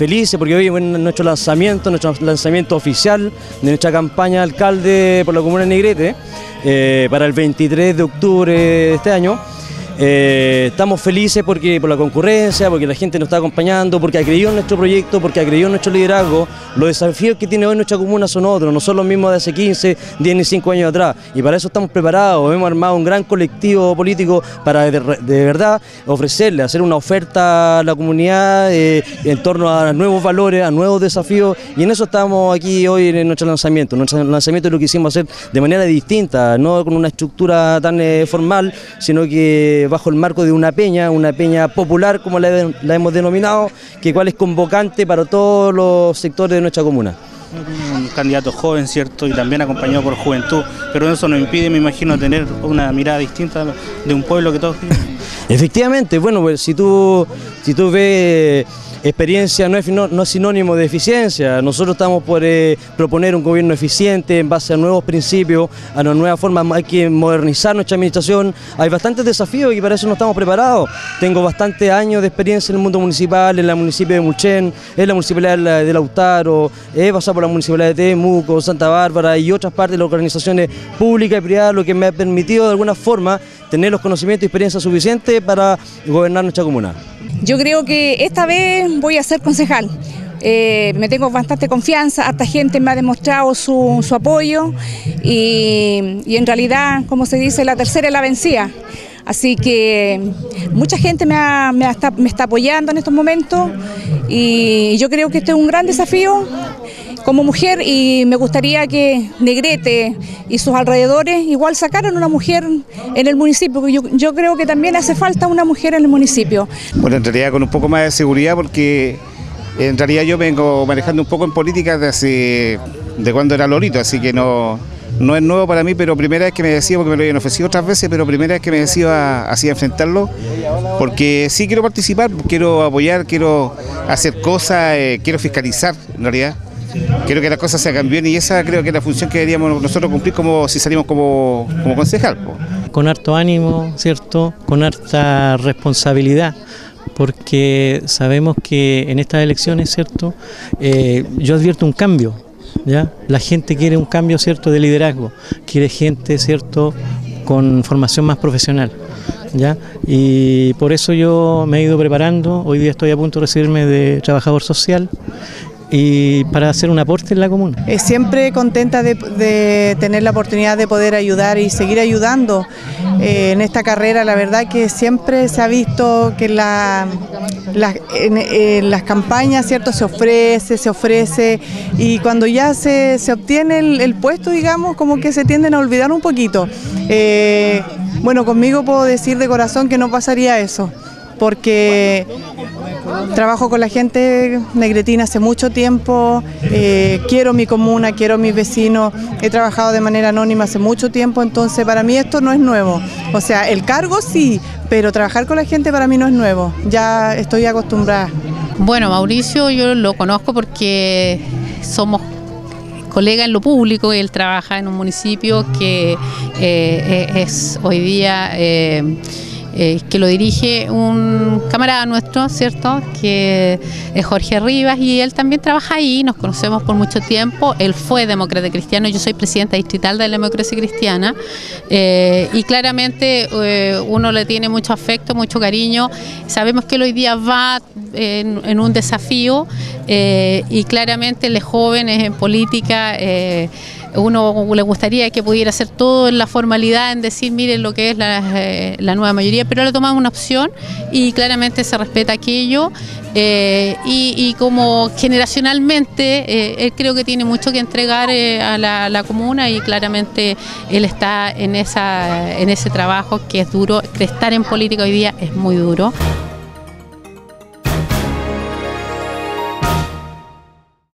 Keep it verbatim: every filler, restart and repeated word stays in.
felices porque hoy es nuestro lanzamiento, nuestro lanzamiento oficial de nuestra campaña de alcalde por la comuna de Negrete eh, para el veintitrés de octubre de este año. Eh, estamos felices porque por la concurrencia, porque la gente nos está acompañando, porque ha creído en nuestro proyecto, porque ha creído en nuestro liderazgo. Los desafíos que tiene hoy nuestra comuna son otros, no son los mismos de hace quince, diez ni cinco años atrás. Y para eso estamos preparados, hemos armado un gran colectivo político para de, de verdad ofrecerle, hacer una oferta a la comunidad eh, en torno a nuevos valores, a nuevos desafíos. Y en eso estamos aquí hoy en nuestro lanzamiento. Nuestro lanzamiento lo quisimos hacer de manera distinta, no con una estructura tan eh, formal, sino que bajo el marco de una peña, una peña popular como la, la hemos denominado, que cual es convocante para todos los sectores de nuestra comuna. Un candidato joven, ¿cierto? Y también acompañado por juventud, pero eso nos impide, me imagino, tener una mirada distinta de un pueblo que todos tienen. Efectivamente, bueno, pues si tú, si tú ves... Experiencia no es, no, no es sinónimo de eficiencia. Nosotros estamos por eh, proponer un gobierno eficiente en base a nuevos principios, a una nueva forma. Hay que modernizar nuestra administración. Hay bastantes desafíos y para eso no estamos preparados. Tengo bastantes años de experiencia en el mundo municipal, en la municipio de Mulchen, en la municipalidad de Lautaro, he pasado por la municipalidad de Temuco, Santa Bárbara y otras partes de las organizaciones públicas y privadas, lo que me ha permitido de alguna forma tener los conocimientos y experiencia suficientes para gobernar nuestra comuna. Yo creo que esta vez voy a ser concejal. Eh, me tengo bastante confianza, hasta gente me ha demostrado su, su apoyo y, y en realidad, como se dice, la tercera es la vencida. Así que mucha gente me, ha, me, ha, me está apoyando en estos momentos y yo creo que este es un gran desafío como mujer y me gustaría que Negrete y sus alrededores igual sacaran una mujer en el municipio, porque yo, yo creo que también hace falta una mujer en el municipio. Bueno, en realidad con un poco más de seguridad porque en realidad yo vengo manejando un poco en política desde de cuando era lorito, así que no, no es nuevo para mí, pero primera vez que me decido, porque me lo habían ofrecido otras veces, pero primera vez que me decido a, así a enfrentarlo, porque sí quiero participar, quiero apoyar, quiero hacer cosas, eh, quiero fiscalizar en realidad. Quiero que las cosas se hagan bien y esa creo que es la función que deberíamos nosotros cumplir como si salimos como, como concejal. Con harto ánimo, ¿cierto? Con harta responsabilidad, porque sabemos que en estas elecciones, ¿cierto? Eh, yo advierto un cambio, ¿ya? La gente quiere un cambio, ¿cierto? De liderazgo, quiere gente, ¿cierto? Con formación más profesional, ¿ya? Y por eso yo me he ido preparando, hoy día estoy a punto de recibirme de trabajador social, y para hacer un aporte en la comuna. Eh, siempre contenta de, de tener la oportunidad de poder ayudar y seguir ayudando eh, en esta carrera. La verdad que siempre se ha visto que la, la, en, en las campañas, ¿cierto? Se ofrece, se ofrece y cuando ya se, se obtiene el, el puesto, digamos, como que se tienden a olvidar un poquito. Eh, bueno, conmigo puedo decir de corazón que no pasaría eso, porque trabajo con la gente negretina hace mucho tiempo, eh, quiero mi comuna, quiero mis vecinos, he trabajado de manera anónima hace mucho tiempo, entonces para mí esto no es nuevo. O sea, el cargo sí, pero trabajar con la gente para mí no es nuevo, ya estoy acostumbrada. Bueno, Mauricio yo lo conozco porque somos colega en lo público, él trabaja en un municipio que eh, es hoy día... Eh, Eh, que lo dirige un camarada nuestro, ¿cierto? Que es Jorge Rivas y él también trabaja ahí, nos conocemos por mucho tiempo, él fue demócrata cristiano, yo soy presidenta distrital de la democracia cristiana eh, y claramente eh, uno le tiene mucho afecto, mucho cariño, sabemos que él hoy día va en, en un desafío eh, y claramente los jóvenes en política eh, uno le gustaría que pudiera hacer todo en la formalidad, en decir, miren lo que es la, eh, la nueva mayoría, pero le tomamos una opción y claramente se respeta aquello eh, y, y como generacionalmente eh, él creo que tiene mucho que entregar eh, a la, la comuna y claramente él está en, esa, en ese trabajo que es duro, que estar en política hoy día es muy duro.